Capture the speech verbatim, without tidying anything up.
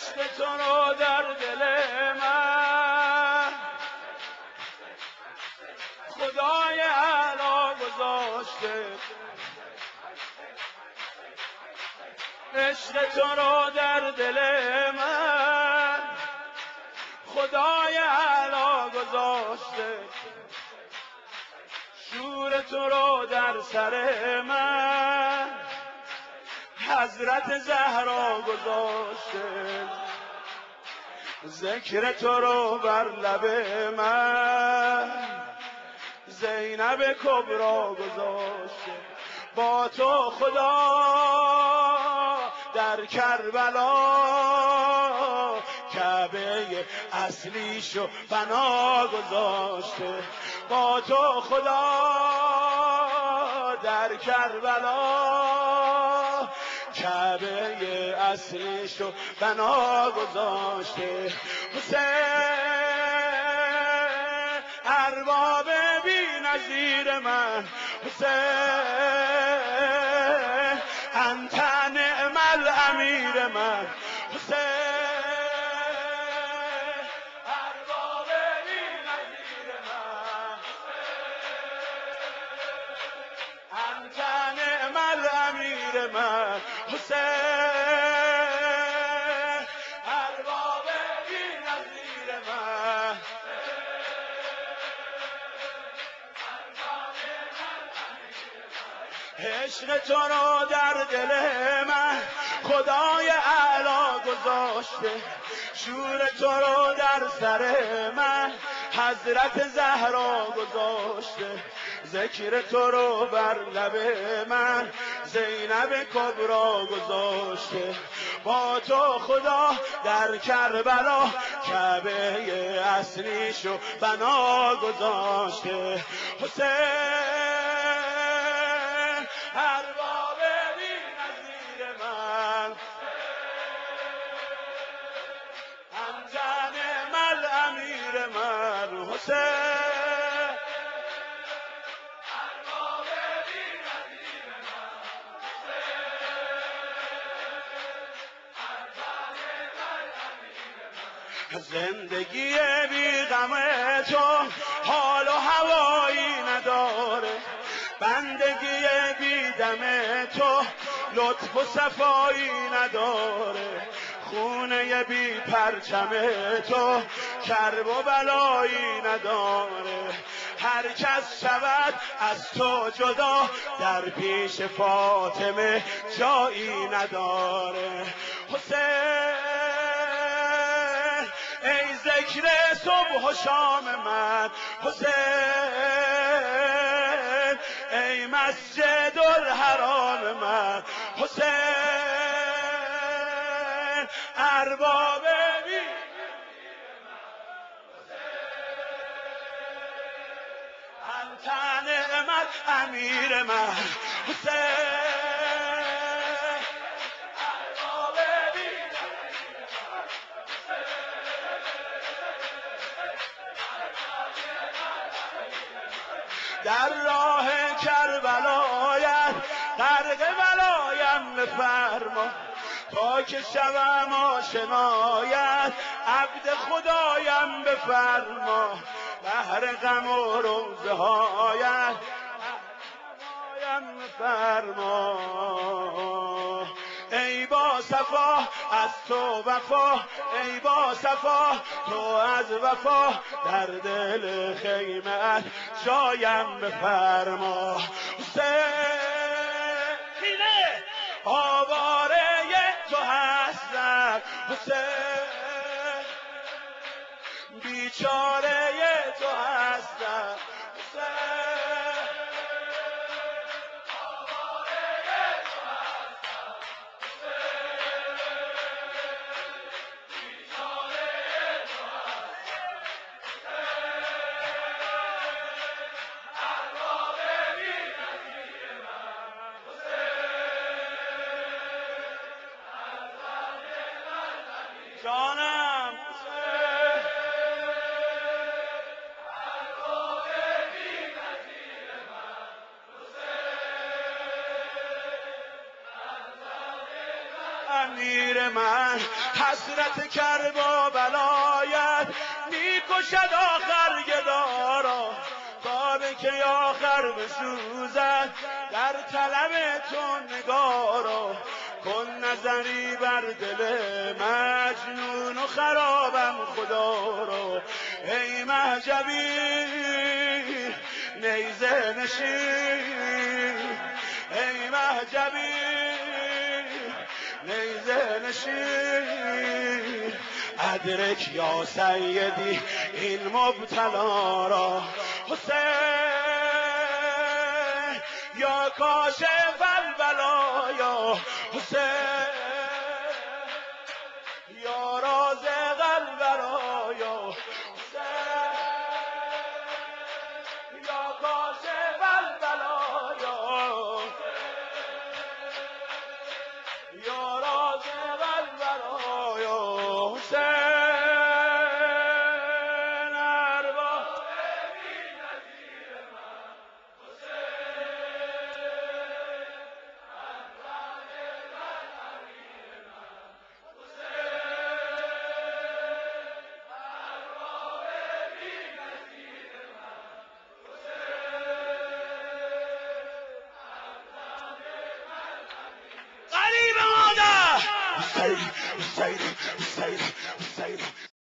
عشق تو رو در دل من خدای اعلی گذاشته، عشق تو رو در دل من خدای اعلی گذاشته، شور تو رو در سر من حضرت زهرا گذاشته، ذکر تو رو بر لب من زینب کبرا گذاشته. با تو خدا در کربلا کعبه اصلیشو بنا گذاشته، با تو خدا در کربلا کعبه اصلیشو بنا گذاشته. حسین ارباب بی نظیر من، حسین انت نعم الامیر من، حسین ارباب بی نظیر من، انت نعم الامیر من، حسین ارباب بی نظیر من. عشق تو رو در دل من خدای اعلی گذاشته، شور تو رو در سر من حضرت زهرا گذاشته، ذکر تو رو بر لب من زینب کبرا گذاشته، با تو خدا در کربلا کعبه اصلیشو بنا گذاشته. حسین ارباب بی نظیر من، انت نعم الامیر من، حسین ارباب بی نظیر من، زندگی بی غم تو حال و هوایی نداره، بندگی بی دم تو لطف و صفایی نداره، خونه بی پرچم تو کرب و بلایی نداره، هر کس شود از تو جدا در پیش فاطمه جایی نداره. حسین ای ذکر صبح و شام من، حسین ای مسجد الحرام من، حسین ارباب بی انت نعم الامیر من، حسین ارباب بی در راه کربلایت غرق بلایم بفرما، تا که شوم آشنایت عبد خدایم بفرما، بهر غم و روزه هایت بفرما. ای با صفا از تو وفا، ای با صفا تو از وفا، در دل خیمت جایم بفرما. حسین آواره تو هستم، حسین بیچاره تو هستم، حسین جانم. میر من حسرت کرب و بلایت میکشد آخر گدارا تا که آخر بسوزد در طلب تو نگارا کن نظری بر دل مجنون و خرابم خدا را ای مهجبی نیزه نشین ای مهجبی نیزه نشین ادرک یا سیدی این مبتلا را حسین یا کاشف البلایا حسین یا رازق البرایا حسین یا کاشف البلایا یا رازق البرایا حسین قریب مادر حسین حسین حسین حسین